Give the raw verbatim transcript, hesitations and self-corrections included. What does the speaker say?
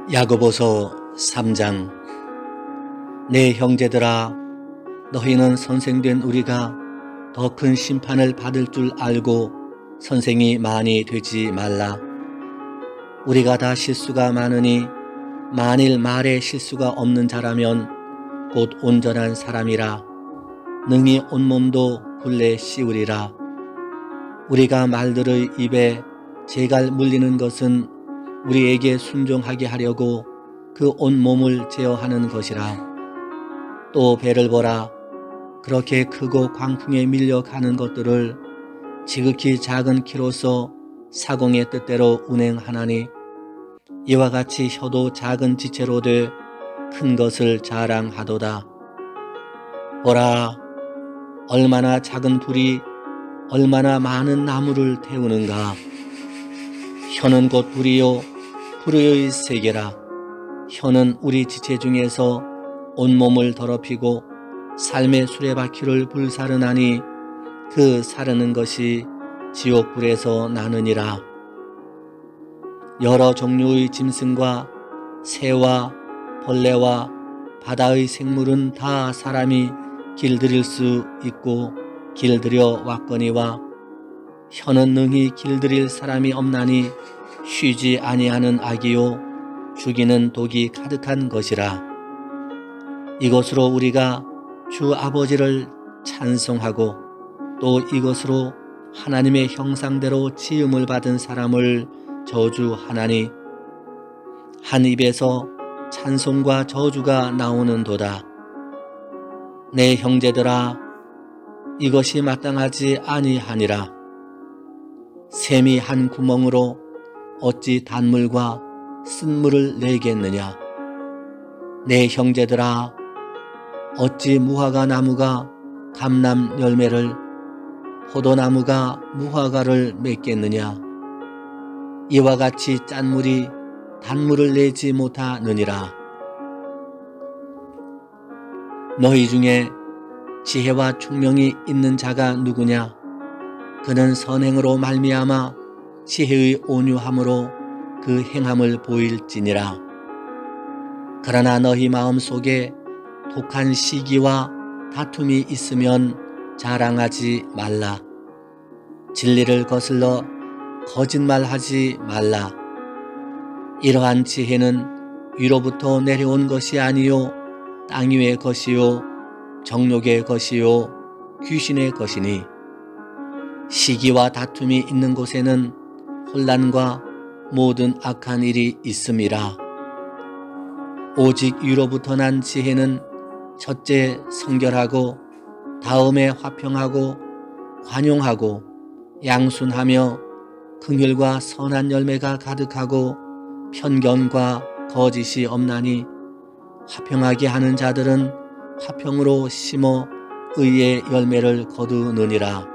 야고보서 삼 장. 내 형제들아, 너희는 선생된 우리가 더 큰 심판을 받을 줄 알고 선생이 많이 되지 말라. 우리가 다 실수가 많으니 만일 말에 실수가 없는 자라면 곧 온전한 사람이라 능히 온몸도 굴레 씌우리라. 우리가 말들의 입에 재갈 물리는 것은 우리에게 순종하게 하려고 그 온몸을 제어하는 것이라. 또 배를 보라. 그렇게 크고 광풍에 밀려 가는 것들을 지극히 작은 키로서 사공의 뜻대로 운행하나니 이와 같이 혀도 작은 지체로 돼 큰 것을 자랑하도다. 보라, 얼마나 작은 불이 얼마나 많은 나무를 태우는가. 혀는 곧 불이요 불의 세계라. 혀는 우리 지체 중에서 온몸을 더럽히고 삶의 수레바퀴를 불사르나니 그 사르는 것이 지옥불에서 나느니라. 여러 종류의 짐승과 새와 벌레와 바다의 생물은 다 사람이 길들일 수 있고 길들여 왔거니와 혀는 능히 길들일 사람이 없나니 쉬지 아니하는 악이요 죽이는 독이 가득한 것이라. 이것으로 우리가 주 아버지를 찬송하고 또 이것으로 하나님의 형상대로 지음을 받은 사람을 저주하나니 한 입에서 찬송과 저주가 나오는도다. 내 형제들아, 이것이 마땅하지 아니하니라. 샘이 한 구멍으로 어찌 단물과 쓴물을 내겠느냐. 내 형제들아, 어찌 무화과 나무가 감람 열매를 포도나무가 무화과를 맺겠느냐. 이와 같이 짠물이 단물을 내지 못하느니라. 너희 중에 지혜와 총명이 있는 자가 누구냐. 그는 선행으로 말미암아 지혜의 온유함으로 그 행함을 보일지니라. 그러나 너희 마음속에 독한 시기와 다툼이 있으면 자랑하지 말라. 진리를 거슬러 거짓말하지 말라. 이러한 지혜는 위로부터 내려온 것이 아니요 땅 위의 것이요 정욕의 것이요 귀신의 것이니 시기와 다툼이 있는 곳에는 혼란과 모든 악한 일이 있음이라. 오직 위로부터 난 지혜는 첫째 성결하고 다음에 화평하고 관용하고 양순하며 긍휼과 선한 열매가 가득하고 편견과 거짓이 없나니 화평하게 하는 자들은 화평으로 심어 의의 열매를 거두느니라.